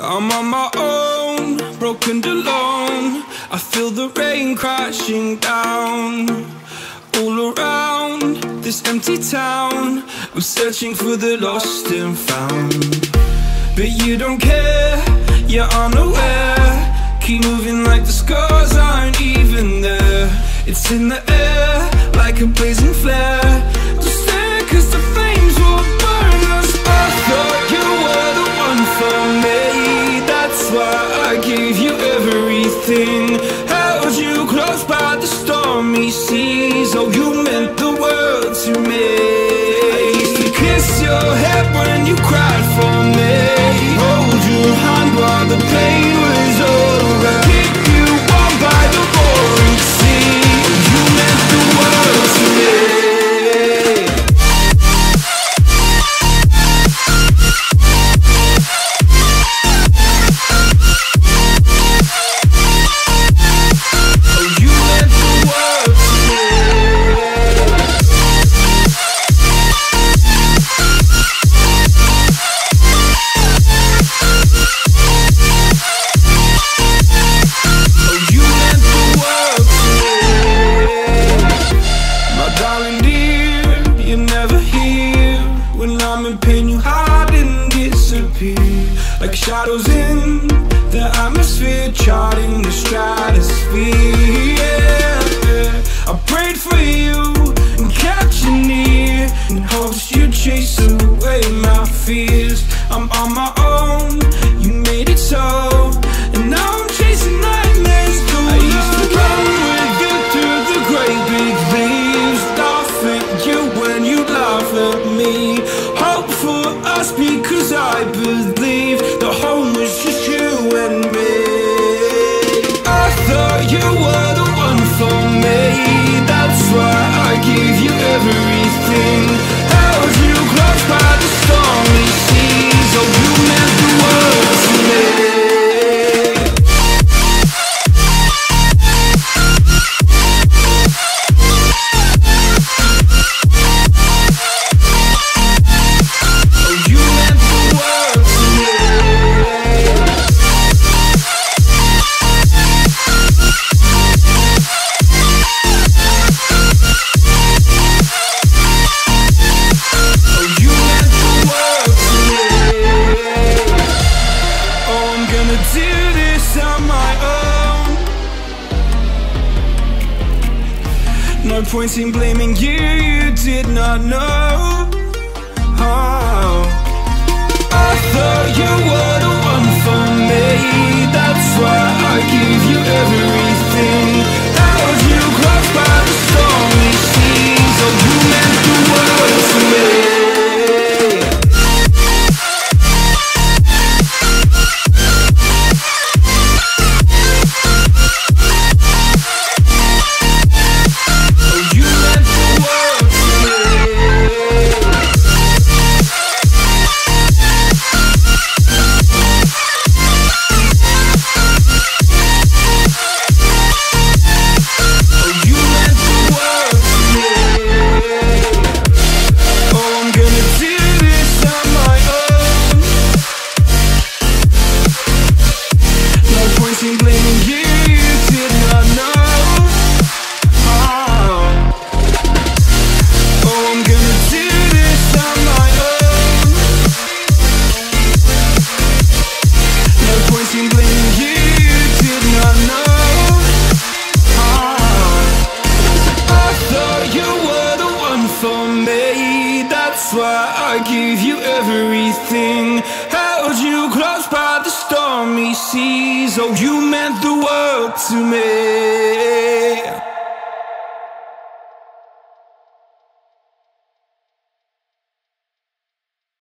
I'm on my own, broken and alone. I feel the rain crashing down all around this empty town. I'm searching for the lost and found, but you don't care, you're unaware. Keep moving like the scars aren't even there. It's in the air like a blazing flare. Just stare, cause the flames will burn us. I thought you were the one for me, that's why I gave you everything. Held you close by the stormy seas. Oh, you meant the world to me. I used to kiss your head when you cried for me, hold your hand while the pain was over, keep you warm by the roaring sea. You meant the world to me. Like shadows in the atmosphere, charting the stratosphere. Yeah. I prayed for you and kept you near, in hopes you'd chase away my fears. I'm on my own, you made it so, and now I'm chasing nightmares too. I used to run with you through the great big leaves, laugh at you when you laugh at me. Hope for us because I believe the home was just you and me. I thought you were the one for me, that's why I gave you everything. Held you close by the stormy seas. Oh, you meant the world to me. No point in blaming you, you did not know. Oh, I thought you were the one for me, that's why I gave you everything. Held you close by the stormy seas. Oh, you meant the world to me. That's why I gave you everything. Held you close by the stormy seas. Oh, you meant the world to me.